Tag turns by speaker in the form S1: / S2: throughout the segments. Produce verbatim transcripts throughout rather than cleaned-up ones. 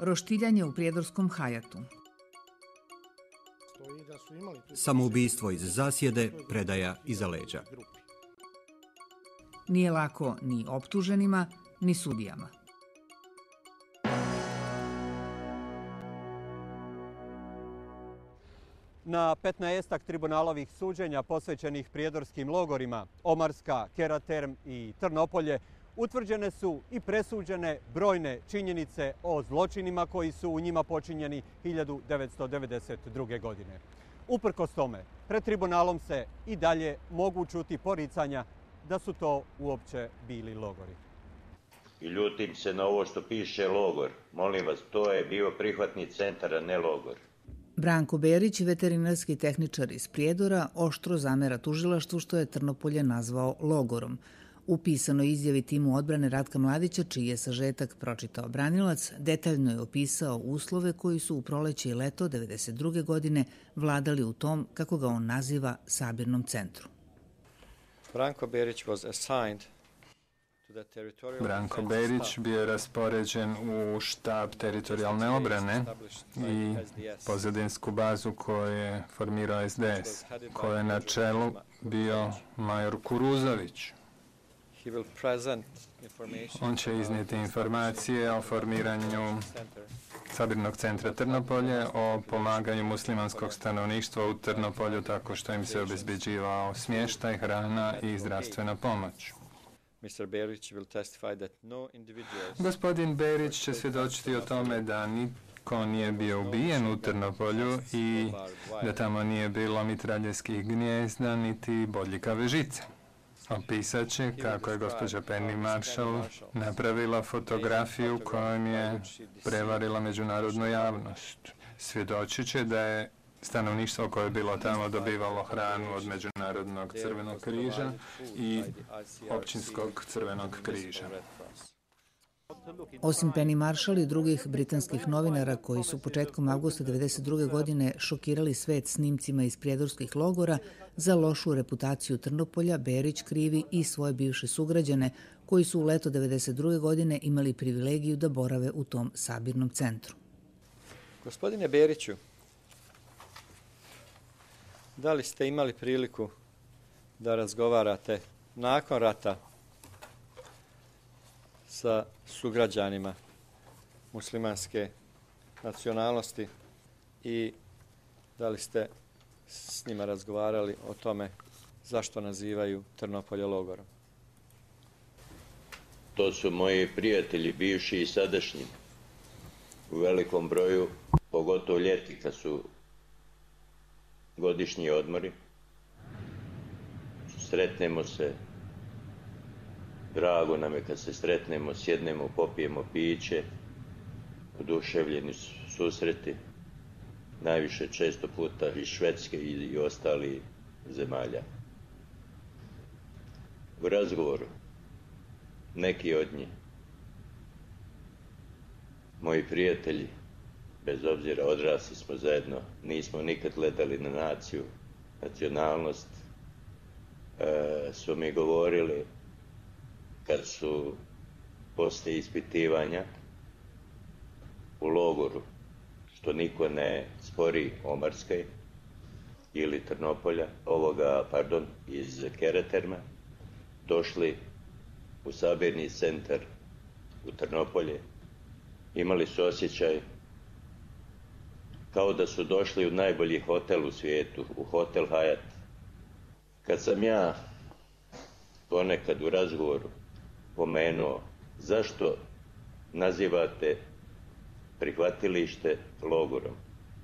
S1: Roštiljanje u prijedorskom Hajatu.
S2: Samoubistvo iz zasjede, predaja iza leđa.
S1: Nije lako ni optuženima, ni sudijama.
S3: Na petnaestak tribunalovih suđenja posvećenih prijedorskim logorima Omarska, Keraterm i Trnopolje utvrđene su i presuđene brojne činjenice o zločinima koji su u njima počinjeni hiljadu devetsto devedeset druge. godine. Uprkos tome, pred tribunalom se i dalje mogu čuti poricanja da su to uopće bili logori.
S4: I ljutim se na ovo što piše logor. Molim vas, to je bio prihvatni centar, a ne logor.
S1: Branko Berić, veterinarski tehničar iz Prijedora, oštro zamera tužilaštvu što je Trnopolje nazvao logorom. U pisanoj izjavi timu odbrane Ratka Mladića, čiji je sažetak pročitao branilac, detaljno je opisao uslove koji su u proleće i leto devedeset druge. godine vladali u tom, kako ga on naziva, sabirnom centru.
S5: Branko Berić was assigned
S6: Branko Berić bio je raspoređen u štab teritorijalne obrane i pozadinsku bazu koju je formirao es de es, koje je na čelu bio major Kuruzović. On će iznijeti informacije o formiranju sabirnog centra Trnopolje, o pomaganju muslimanskog stanovništva u Trnopolju tako što im se obezbeđivao smještaj, hrana i zdravstvena pomoć. Gospodin Berić će svjedočiti o tome da nitko nije bio ubijen u Trnopolju i da tamo nije bilo mitraljeskih gnijezda niti bodljikave žice. Opisat će kako je gospođa Penny Marshall napravila fotografiju kojom je prevarila međunarodnu javnost. Svjedočit će da je stanovništvo koje je bilo tamo dobivalo hranu od Međunarodnog crvenog križa i Općinskog crvenog križa.
S1: Osim Penny Marshall i drugih britanskih novinara koji su početkom avgusta devedeset druge. godine šokirali svet snimcima iz prijedorskih logora, za lošu reputaciju Trnopolja Berić krivi i svoje bivše sugrađane koji su u leto devedeset druge. godine imali privilegiju da borave u tom sabirnom centru.
S5: Gospodine Beriću, da li ste imali priliku da razgovarate nakon rata sa sugrađanima muslimanske nacionalnosti i da li ste s njima razgovarali o tome zašto nazivaju Trnopolje logorom?
S4: To su moji prijatelji, bivši i sadašnji, u velikom broju, pogotovo ljeti kad su godišnji odmori. Sretnemo se, drago nam je kad se sretnemo, sjednemo, popijemo piće, oduševljeni susreti, najviše često puta iz Švedske i, i ostali zemalja. U razgovoru neki od njih, moji prijatelji, bez obzira odrasli smo zajedno, nismo nikad gledali na naciju, nacionalnost, e, su mi govorili kad su poslije ispitivanja u logoru, što niko ne spori Omarskoj ili Trnopolja, ovoga, pardon, iz Keraterma, došli u sabirni centar u Trnopolje, imali su osjećaj kao da su došli u najbolji hotel u svijetu, u hotel Hyatt. Kad sam ja ponekad u razgovoru pomenuo zašto nazivate prihvatilište logorom,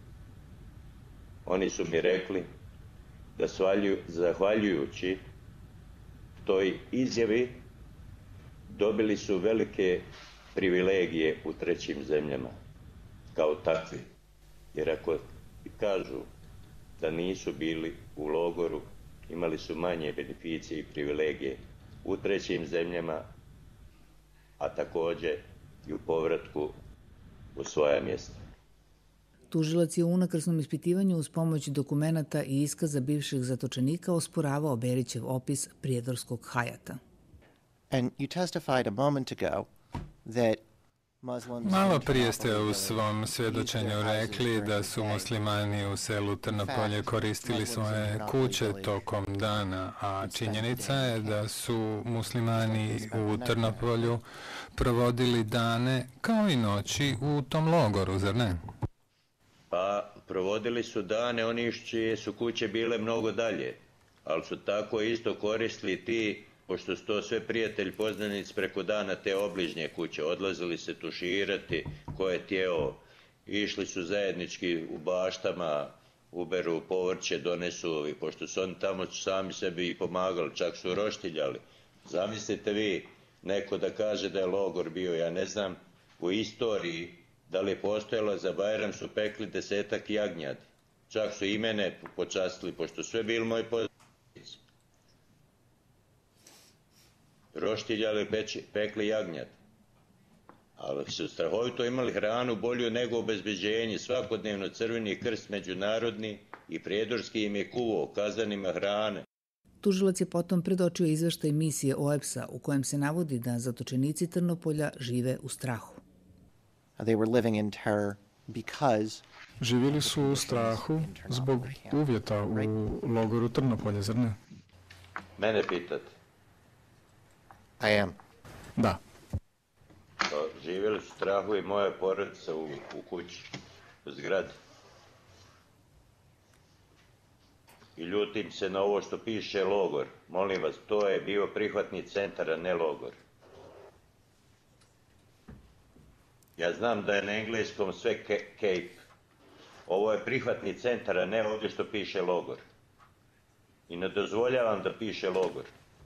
S4: oni su mi rekli da svalju, zahvaljujući toj izjavi dobili su velike privilegije u trećim zemljama kao takvi. Jer ako kažu da nisu bili u logoru, imali su manje beneficije i privilegije u trećim zemljama, a također i u povratku u svoja mjesta.
S1: Tužilac je u unakrsnom ispitivanju uz pomoć dokumenata i iskaza bivših zatočenika osporavao Berićev opis prijedorskog Hajata.
S7: And you testified a moment ago that
S6: Malo prije ste u svom svjedočenju rekli da su muslimani u selu Trnopolje koristili svoje kuće tokom dana, a činjenica je da su muslimani u Trnopolju provodili dane kao i noći u tom logoru, zar ne?
S4: Pa provodili su dane oni čije su kuće bile mnogo dalje, ali su tako isto koristili ti, pošto su to sve prijatelji poznanici preko dana te obližnje kuće, odlazili se tuširati ko je tjeo, išli su zajednički u baštama, uberu povrće, donesu, pošto su oni tamo sami sebi i pomagali, čak su roštiljali. Zamislite vi, neko da kaže da je logor bio, ja ne znam, u istoriji, da li je postojalo, za Bajram su pekli desetak jagnjadi. Čak su i mene počastili, pošto sve bili moji poznanici. Roštiljali, peči, pekli jagnjad. Ali su strahovito imali hranu bolju nego obezbeđenje. Svakodnevno Crveni krst međunarodni i prijedorski im je kuvao kazanima hrane.
S1: Tužilac je potom predočio izveštaj misije O E B S-a u kojem se navodi da zatočenici Trnopolja žive u strahu.
S7: They were living in terror because
S6: Živjeli su u strahu zbog uvjeta u logoru Trnopolje, zar ne?
S4: Mene pitate?
S7: I am.
S6: Da.
S4: To, živjeli su strahu i moja porodica u, u kući, u zgradi. I ljutim se na ovo što piše logor. Molim vas, to je bio prihvatni centar, a ne logor. Ja znam da je na engleskom sve Cape. Ovo je prihvatni centar, a ne ovdje što piše logor. I ne dozvoljavam da piše logor.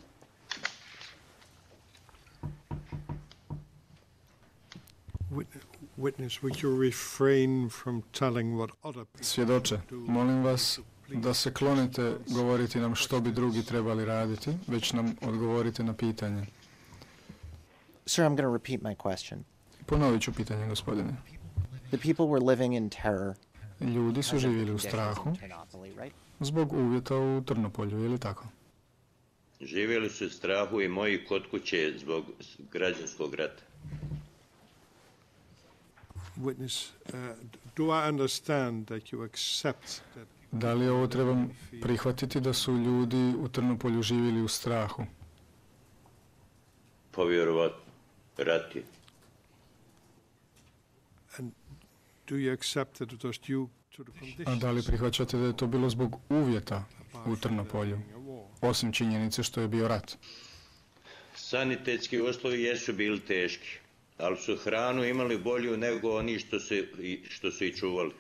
S8: Witness, would you refrain from telling what other people
S6: Svjedoče, molim vas da se klonite govoriti nam što bi drugi trebali raditi, već nam odgovorite na pitanje.
S7: Sir, I'm going to repeat my question.
S6: Ponovit ću pitanje, gospodine.
S7: The people were living in terror.
S6: Ljudi su živjeli u strahu zbog uvjeta u Trnopolju, je li tako?
S4: Živjeli su u strahu i moji kod kuće zbog građanskog rata.
S8: Witness, uh, do I understand that you accept that?
S6: Da li ovo trebam prihvatiti da su ljudi u Trnopolju živjeli u strahu?
S4: Povjerovatno, rat je.
S8: And do you accept that it was due to the
S6: A
S8: conditions?
S6: da li prihvaćate da je to bilo zbog uvjeta u Trnopolju, osim činjenice što je bio rat?
S4: Sanitetski uslovi jesu bili teški, ali su hranu imali bolju nego oni što su, što su i čuvali.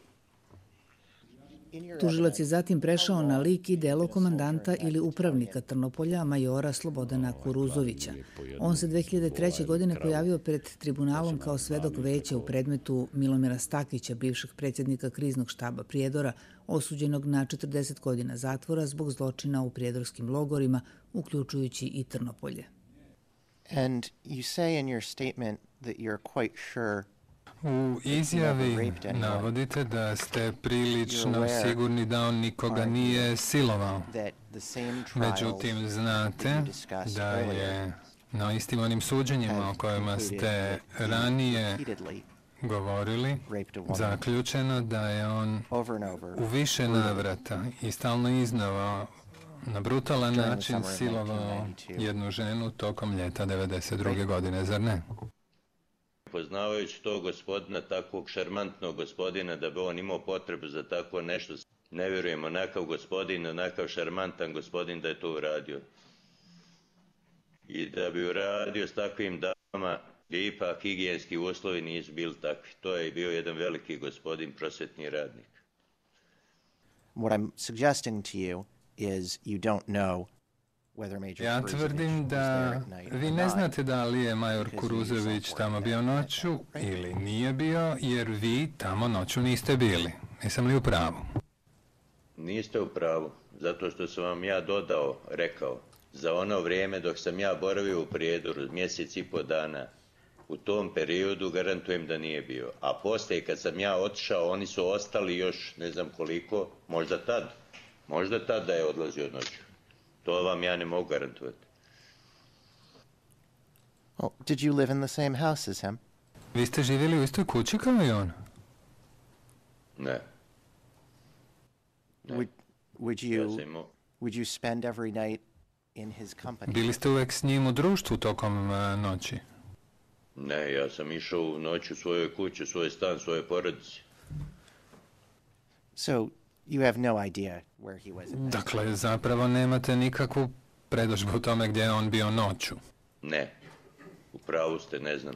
S1: Tužilac je zatim prešao na lik i delo komandanta ili upravnika Trnopolja, majora Slobodana Kuruzovića. On se dve hiljade treće. godine pojavio pred tribunalom kao svedok veća u predmetu Milomira Stakića, bivšeg predsjednika kriznog štaba Prijedora, osuđenog na četrdeset godina zatvora zbog zločina u prijedorskim logorima, uključujući i Trnopolje.
S7: And you say in your statement that you're quite sure
S6: U izjavi navodite da ste prilično sigurni da on nikoga nije silovao. Međutim, znate da je na istim onim suđenjima o kojima ste ranije govorili zaključeno da je on u više navrata i stalno iznova na brutalan način silovao jednu ženu tokom ljeta devedeset druge. godine, zar ne?
S4: Poznavajući tog gospodina, takvog šarmantnog gospodina, da bi on imao potrebu za tako nešto, ne vjerujem, onakav gospodin, onakav šarmantan gospodin da je to uradio. I da bi uradio s takvim damama, gdje ipak higijenski uslovi nisu bili takvi. To je bio jedan veliki gospodin, prosvetni radnik.
S7: What I'm suggesting to you is you don't know.
S6: Ja tvrdim da vi ne znate da li je major Kuruzović tamo bio noću ili nije bio, jer vi tamo noću niste bili. Nisam li u pravu?
S4: Niste u pravu, zato što sam vam ja dodao, rekao, za ono vrijeme dok sam ja boravio u Prijedoru, mjesec i po dana, u tom periodu garantujem da nije bio. A poslije kad sam ja otišao, oni su ostali još ne znam koliko, možda tad, možda tad da je odlazio noću. To vam ja ne mogu garantovati.
S7: Well, did you live in the same house as him?
S6: Vi ste živjeli u istoj kući kao i on?
S4: Ne. ne.
S7: Would, would,
S4: Ja
S7: you,
S4: sam imao,
S7: would you spend every night in his company?
S6: Bili ste uvijek s njim u društvu tokom uh, noći?
S4: ne, ja sam išao u noć u svojoj kući, u svoj stan, svoje porodici.
S7: So you have no idea where he was at night.
S6: Dakle, zapravo nemate nikakvu predodžbu o tome gdje je on bio noću.
S4: Ne, u pravu ste, ne znam.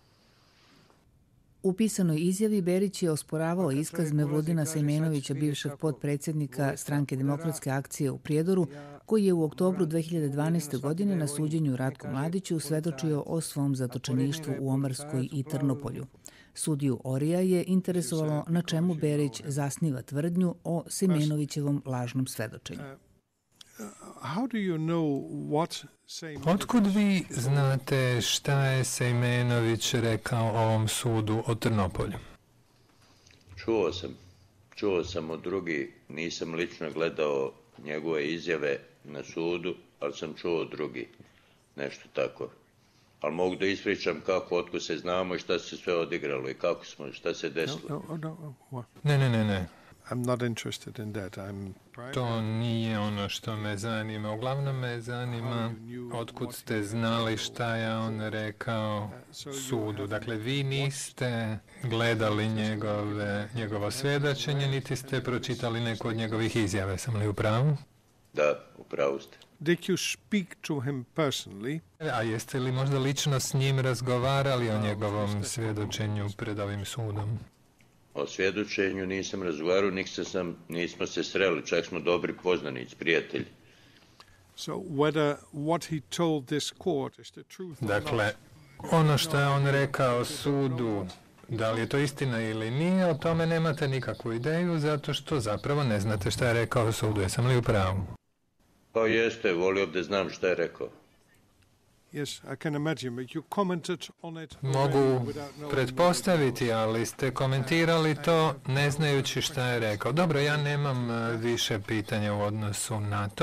S1: U pisanoj izjavi Berić je osporavao iskaz Mevludina Sejmenovića, bivšeg potpredsjednika Stranke demokratske akcije u Prijedoru, koji je u oktobru dve hiljade dvanaeste. godine na suđenju Ratku Mladiću svedočio o svom zatočeništvu u Omarskoj i Trnopolju. Sudiju Orija je interesovalo na čemu Berić zasniva tvrdnju o Sejmenovićevom lažnom svedočenju.
S8: How do you know what Sejmenović...
S6: Otkud vi znate šta je Sejmenović rekao ovom sudu o Trnopolju?
S4: Čuo sam. Čuo sam od drugih, nisam lično gledao njegove izjave na sudu, ali sam čuo od drugih. Nešto tako. Ali mogu da ispričam kako, otkud se znamo i šta se sve odigralo i kako smo, šta se desilo.
S8: No, no, no, what?
S6: Ne, ne, ne, ne.
S8: I'm not interested in that. I'm
S6: To nije ono što me zanima. Uglavnom me zanima otkud ste znali šta je on rekao sudu. Dakle, vi niste gledali njegove, njegovo svjedočenje, niti ste pročitali neku od njegovih izjave. Sam li u pravu?
S4: Da, u pravu ste.
S8: Did you speak to him personally?
S6: A jeste li možda lično s njim razgovarali o njegovom svjedočenju pred ovim sudom?
S4: O svjedočenju nisam razgovarao, niksa sam, nismo se sreli, čak smo dobri poznanici, prijatelji.
S8: So whether what he told this court is the truth or
S6: Dakle,
S8: not,
S6: ono što je on rekao sudu, da li je to istina ili nije, o tome nemate nikakvu ideju, zato što zapravo ne znate šta je rekao sudu. Jesam li u pravu?
S4: Pa jeste, volio da znam šta je rekao.
S8: yes, I can imagine, but you commented on it already
S6: Mogu
S8: without knowing
S6: pretpostaviti, ali ste komentirali to ne znajući šta je rekao. Dobro, ja nemam e, više pitanja u odnosu na to.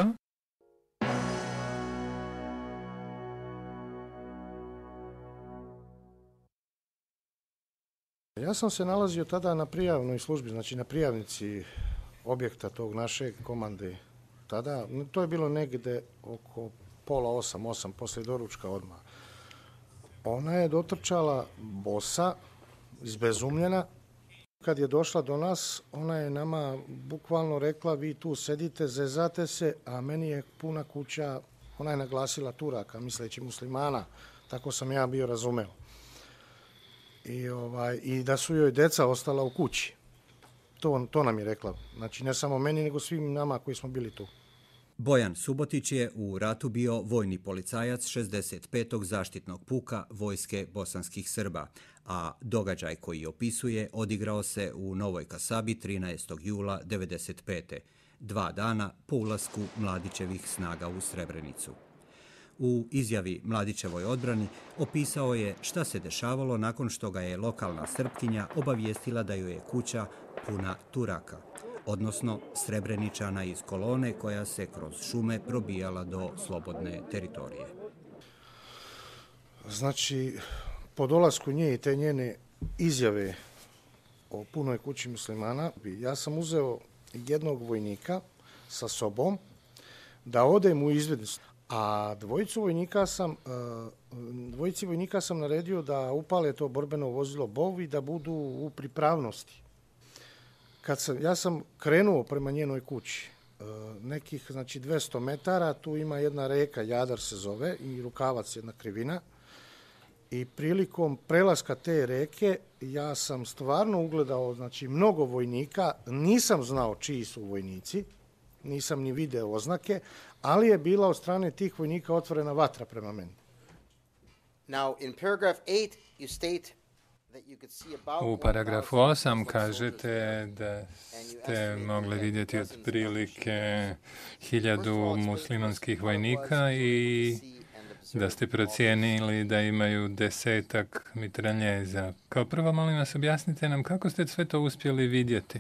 S9: Ja sam se nalazio tada na prijavnoj službi, znači na prijavnici objekta tog naše komande. Tada, to je bilo negdje oko pola osam, osam, poslije doručka odmah. Ona je dotrčala bosa, izbezumljena. Kad je došla do nas, ona je nama bukvalno rekla, vi tu sedite, zezate se, a meni je puna kuća, ona je naglasila Turaka, misleći muslimana, tako sam ja bio razumeo. I, ovaj, i da su joj deca ostala u kući. To, to nam je rekla. Znači ne samo meni, nego svim nama koji smo bili tu.
S2: Bojan Subotić je u ratu bio vojni policajac šezdeset petog zaštitnog puka Vojske bosanskih Srba, a događaj koji opisuje odigrao se u Novoj Kasabi trinaestog jula devedeset pete. Dva dana po ulasku Mladićevih snaga u Srebrenicu. U izjavi Mladićevoj odbrani opisao je šta se dešavalo nakon što ga je lokalna Srpkinja obavijestila da joj je kuća puna Turaka, odnosno Srebreničana iz kolone koja se kroz šume probijala do slobodne teritorije.
S9: Znači, po dolasku nje i te njene izjave o punoj kući muslimana, ja sam uzeo jednog vojnika sa sobom da odem u izvidnicu. A dvojicu vojnika sam, dvojici vojnika sam naredio da upale to borbeno vozilo BOV i da budu u pripravnosti. Kad sam, ja sam krenuo prema njenoj kući, nekih znači dvjesto metara, tu ima jedna reka, Jadar se zove, i Rukavac, jedna krivina. I prilikom prelaska te reke ja sam stvarno ugledao znači, mnogo vojnika, nisam znao čiji su vojnici, nisam ni video oznake, ali je bila od strane tih vojnika otvorena vatra prema meni.
S7: Now, in paragraph eight, you state that you could see about
S6: U paragrafu osam kažete da ste mogli vidjeti otprilike hiljadu muslimanskih vojnika i da ste procijenili da imaju desetak mitraljeza. Kao prvo, molim vas, objasnite nam kako ste sve to uspjeli vidjeti.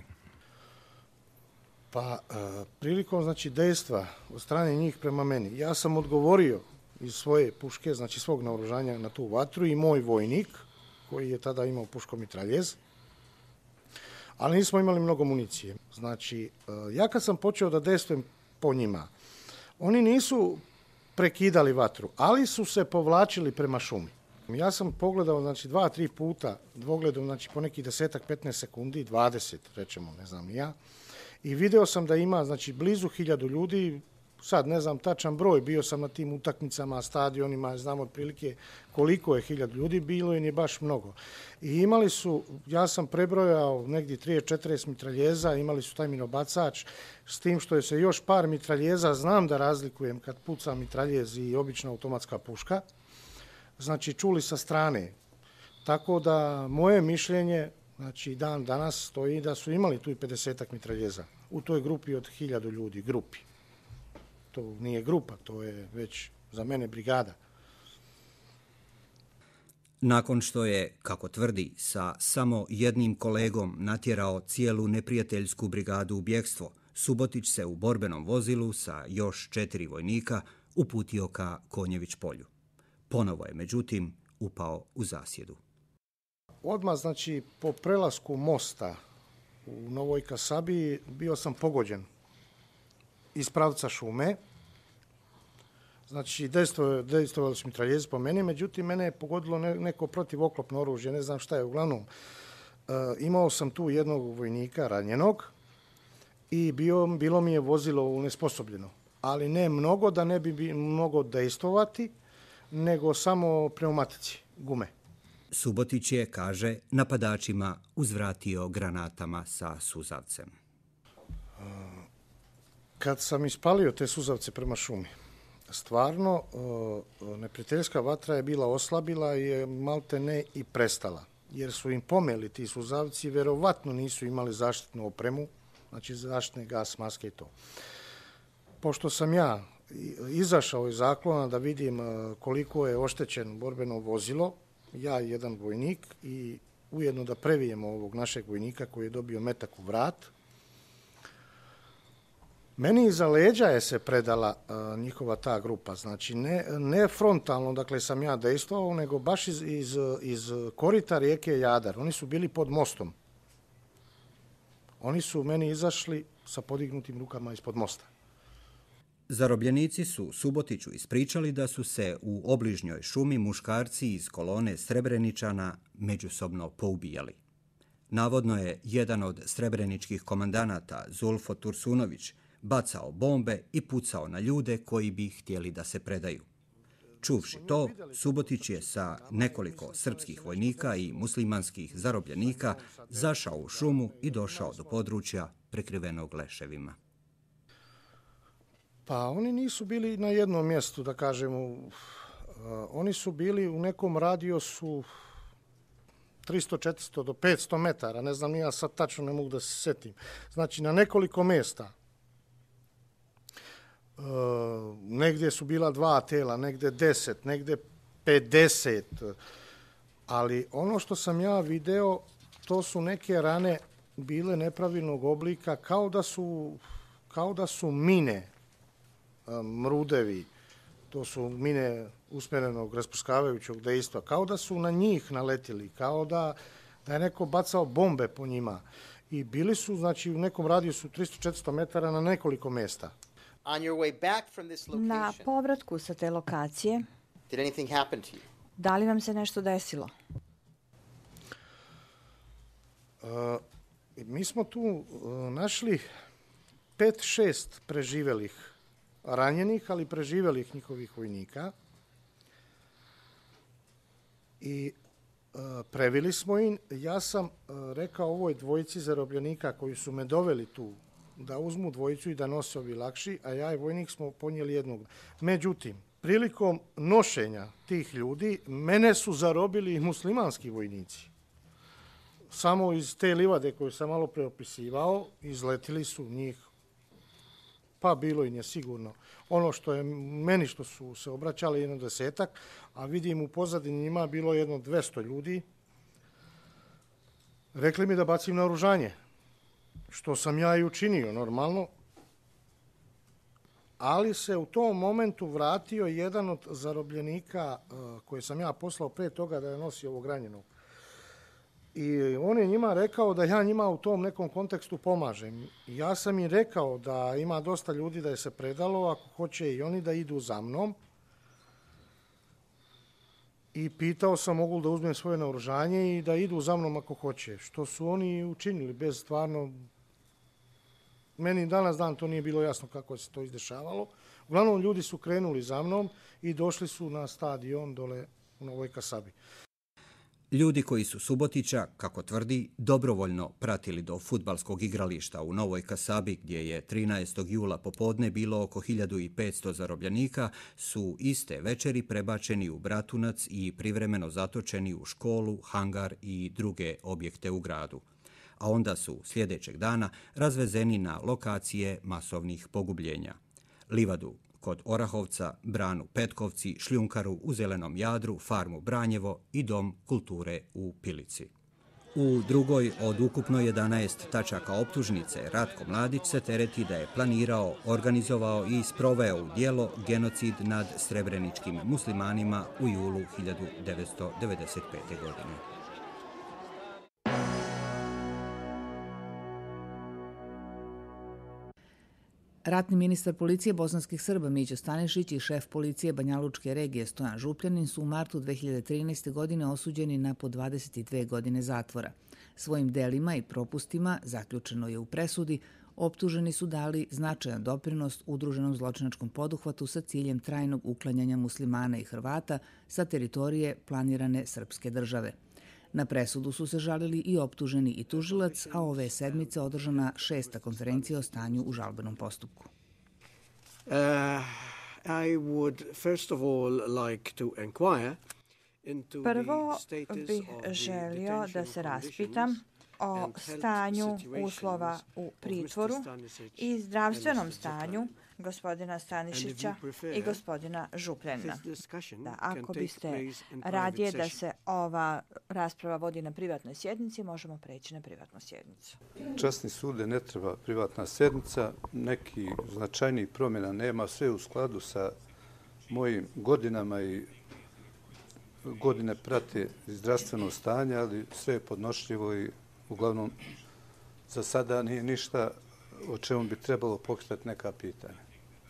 S9: Pa, e, prilikom znači, dejstva od strane njih prema meni, ja sam odgovorio iz svoje puške, znači svog naoružanja na tu vatru i moj vojnik koji je tada imao puškomitraljez, ali nismo imali mnogo municije. Znači, ja kad sam počeo da dejstvujem po njima, oni nisu prekidali vatru, ali su se povlačili prema šumi. Ja sam pogledao, znači, dva, tri puta, dvogledom, znači, po nekih desetak, petnaest sekundi, dvadeset, rečemo, ne znam ja, i video sam da ima, znači, blizu hiljadu ljudi, sad ne znam tačan broj, bio sam na tim utakmicama, stadionima, znam otprilike koliko je hiljadu ljudi, bilo i nije baš mnogo. I imali su, ja sam prebrojao negdje trideset četrdeset mitraljeza, imali su taj minobacač, s tim što je se još par mitraljeza, znam da razlikujem kad puca mitraljez i obična automatska puška, znači čuli sa strane. Tako da moje mišljenje, znači dan danas stoji da su imali tu i pedesetak mitraljeza u toj grupi od hiljadu ljudi, grupi. To nije grupa, to je već za mene brigada.
S2: Nakon što je, kako tvrdi, sa samo jednim kolegom natjerao cijelu neprijateljsku brigadu u bjegstvo, Subotić se u borbenom vozilu sa još četiri vojnika uputio ka Konjević polju. Ponovo je, međutim, upao u zasjedu.
S9: Odmah, znači, po prelasku mosta u Novoj Kasabiji bio sam pogođen iz pravca šume. Znači, dejstvovali su mitraljezi po meni, međutim, mene je pogodilo neko protivoklopno oružje, ne znam šta je. Uglavnom, e, imao sam tu jednog vojnika ranjenog i bio, bilo mi je vozilo unesposobljeno. Ali ne mnogo, da ne bi mnogo dejstvovati, nego samo pneumatici, gume.
S2: Subotić je, kaže, napadačima uzvratio granatama sa suzavcem.
S9: Kad sam ispalio te suzavce prema šumi, stvarno neprijateljska vatra je bila oslabila i je malte ne i prestala. Jer su im pomeli ti suzavci, verovatno nisu imali zaštitnu opremu, znači zaštitne gas, maske i to. Pošto sam ja izašao iz zaklona da vidim koliko je oštećen borbeno vozilo, ja i jedan vojnik, i ujedno da previjemo ovog našeg vojnika koji je dobio metak u vrat, meni iza leđa je se predala uh, njihova ta grupa, znači ne, ne frontalno, dakle sam ja dejstvovao, nego baš iz, iz, iz korita rijeke Jadar. Oni su bili pod mostom. Oni su meni izašli sa podignutim rukama ispod mosta.
S2: Zarobljenici su Subotiću ispričali da su se u obližnjoj šumi muškarci iz kolone Srebreničana međusobno poubijali. Navodno je jedan od srebreničkih komandanata, Zulfo Tursunović, bacao bombe i pucao na ljude koji bi htjeli da se predaju. Čuvši to, Subotić je sa nekoliko srpskih vojnika i muslimanskih zarobljenika zašao u šumu i došao do područja prekrivenog leševima.
S9: Pa oni nisu bili na jednom mjestu, da kažemo. Uh, oni su bili u nekom radijusu tristo četiristo do petsto metara, ne znam, ja sad tačno ne mogu da se setim. Znači, na nekoliko mjesta. Uh, negdje su bila dva tela, negdje deset, negdje pedeset. Ali ono što sam ja video, to su neke rane bile nepravilnog oblika, kao da su, kao da su mine, mrudevi, to su mine usmjerenog raspuskavajućeg dejstva, kao da su na njih naletili, kao da, da je neko bacao bombe po njima. I bili su, znači, u nekom radijusu tristo četiristo metara na nekoliko mjesta.
S10: Na povratku sa te lokacije, da li vam se nešto desilo?
S9: Uh, mi smo tu uh, našli pet, šest preživelih ranjenih, ali preživelih njihovih vojnika. I uh, previli smo im. Ja sam uh, rekao ovoj dvojici zarobljenika koji su me doveli tu da uzmu dvojicu i da nose ovi lakši, a ja i vojnik smo ponijeli jednog. Međutim, prilikom nošenja tih ljudi, mene su zarobili i muslimanski vojnici. Samo iz te livade koju sam malo preopisivao, izletili su njih, pa bilo im je sigurno. Ono što je meni, što su se obraćali, jedno desetak, a vidim u pozadini njima bilo jedno dvjesto ljudi. Rekli mi da bacim naoružanje, što sam ja i učinio normalno, ali se u tom momentu vratio jedan od zarobljenika uh, koje sam ja poslao pre toga da je nosio ovog ranjenog. I on je njima rekao da ja njima u tom nekom kontekstu pomažem. Ja sam im rekao da ima dosta ljudi da je se predalo, ako hoće i oni da idu za mnom. I pitao sam mogu da uzmem svoje naoružanje i da idu za mnom ako hoće. Što su oni učinili bez stvarno... Meni danas dan to nije bilo jasno kako se to izdešavalo. Uglavnom ljudi su krenuli za mnom i došli su na stadion dole u Novoj Kasabi.
S2: Ljudi koji su Subotića, kako tvrdi, dobrovoljno pratili do fudbalskog igrališta u Novoj Kasabi, gdje je trinaestog jula popodne bilo oko hiljadu petsto zarobljenika, su iste večeri prebačeni u Bratunac i privremeno zatočeni u školu, hangar i druge objekte u gradu. A onda su sljedećeg dana razvezeni na lokacije masovnih pogubljenja. Livadu kod Orahovca, branu Petkovci, šljunkaru u Zelenom Jadru, farmu Branjevo i dom kulture u Pilici. U drugoj od ukupno jedanaest tačaka optužnice Ratko Mladić se tereti da je planirao, organizovao i sproveo u djelo genocid nad srebreničkim muslimanima u julu hiljadu devetsto devedeset pete. godine.
S1: Ratni ministar policije bosanskih Srba Mićo Stanišić i šef policije Banjalučke regije Stojan Župljanin su u martu dve hiljade trinaeste. godine osuđeni na po dvadeset dve godine zatvora. Svojim delima i propustima, zaključeno je u presudi, optuženi su dali značajan doprinos udruženom zločinačkom poduhvatu sa ciljem trajnog uklanjanja muslimana i Hrvata sa teritorije planirane srpske države. Na presudu su se žalili i optuženi i tužilac, a ove sedmice održana šesta konferencija o stanju u žalbenom postupku.
S11: Uh, I would first of all like to inquire into
S10: Prvo bih želio da se raspitam o stanju uslova u pritvoru i zdravstvenom stanju gospodina Stanišića i gospodina Župljana. Da, ako biste radije da se ova rasprava vodi na privatnoj sjednici, možemo preći na privatnu sjednicu.
S12: Časni sude ne treba privatna sjednica, neki značajnijih promjena nema, sve u skladu sa mojim godinama i godine prate zdravstveno stanje, ali sve je podnošljivo i uglavnom za sada nije ništa o čemu bi trebalo pokretati neka pitanja.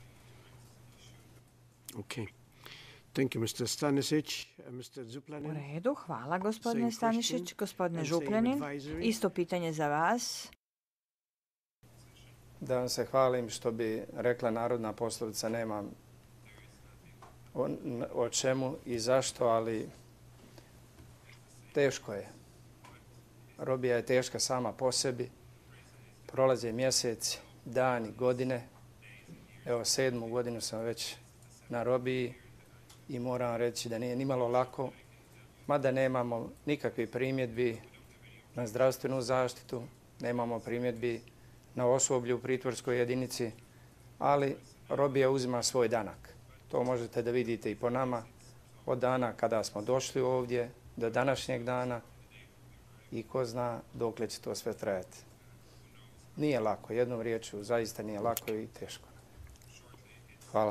S11: Okay. Thank you, mister Stanisić. mister Župljanin.
S10: U redu, hvala gospodine Stanišić. Gospodine Župljanin, isto pitanje za vas.
S13: Da vam se hvalim što bi rekla narodna poslovica, nemam o, o čemu i zašto, ali teško je. Robija je teška sama po sebi. Prolaze mjeseci, dani, godine. Evo, sedmu godinu sam već na robiji i moram reći da nije nimalo lako, mada nemamo nikakve primjedbi na zdravstvenu zaštitu, nemamo primjedbi na osoblje u pritvorskoj jedinici, ali robija uzima svoj danak. To možete da vidite i po nama od dana kada smo došli ovdje do današnjeg dana i ko zna dokle će to sve trajati. Nije lako, jednom riječju, zaista nije lako i teško. Hvala.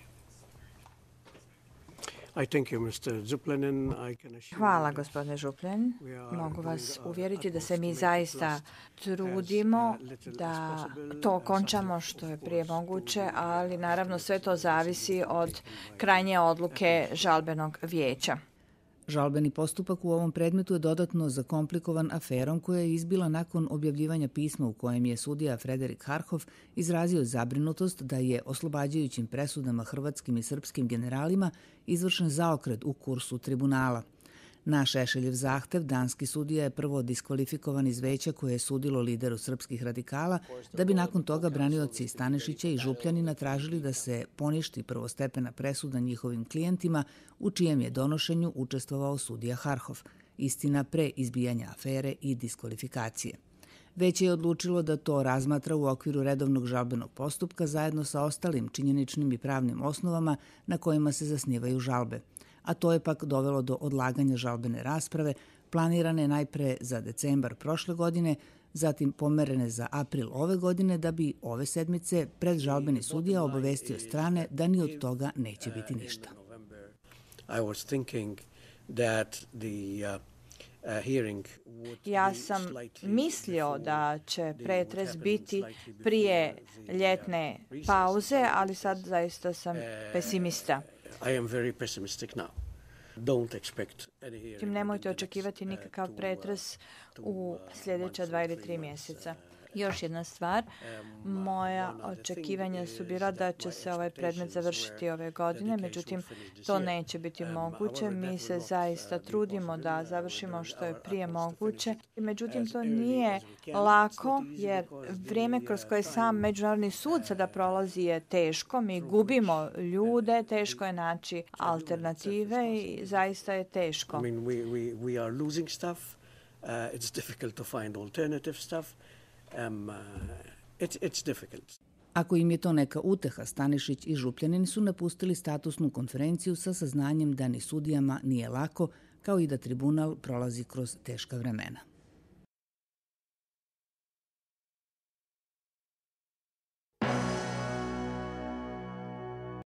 S10: Hvala, gospodine Župljanin. Mogu vas uvjeriti da se mi zaista trudimo da to okončamo što je prije moguće, ali naravno sve to zavisi od krajnje odluke žalbenog vijeća.
S1: Žalbeni postupak u ovom predmetu je dodatno zakomplikovan aferom koja je izbila nakon objavljivanja pisma u kojem je sudija Frederik Harhov izrazio zabrinutost da je oslobađajućim presudama hrvatskim i srpskim generalima izvršen zaokret u kursu tribunala. Na Šešeljev zahtev danski sudija je prvo diskvalifikovan iz veća koje je sudilo lideru srpskih radikala, da bi nakon toga branioci Stanišića i Župljanina tražili da se poništi prvostepena presuda njihovim klijentima u čijem je donošenju učestvovao sudija Harhov, istina pre izbijanja afere i diskvalifikacije. Veće je odlučilo da to razmatra u okviru redovnog žalbenog postupka zajedno sa ostalim činjeničnim i pravnim osnovama na kojima se zasnivaju žalbe, a to je pak dovelo do odlaganja žalbene rasprave, planirane najpre za decembar prošle godine, zatim pomerene za april ove godine, da bi ove sedmice pred žalbeni sudija obavestio strane da ni od toga neće biti ništa.
S11: I was thinking that the uh,
S10: Ja sam mislio da će pretres biti prije ljetne pauze, ali sad zaista sam pesimista. Tim nemojte očekivati nikakav pretres u sljedeća dva ili tri mjeseca. Još jedna stvar, moja očekivanja su bila da će se ovaj predmet završiti ove godine, međutim to neće biti moguće. Mi se zaista trudimo da završimo što je prije moguće. Međutim, to nije lako jer vrijeme kroz koje sam Međunarodni sud sada prolazi je teško. Mi gubimo ljude, teško je naći alternative i zaista je teško.
S11: I mean, we, we, we are losing stuff. Uh, it's difficult to find alternative stuff. Um, uh, it's, it's difficult.
S1: Ako im je to neka uteha, Stanišić i Župljanin su napustili statusnu konferenciju sa saznanjem da ni sudijama nije lako, kao i da tribunal prolazi kroz teška vremena.